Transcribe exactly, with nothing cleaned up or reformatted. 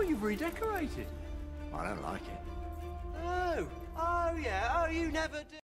you've redecorated. I don't like it. Oh, oh yeah, oh, you never do.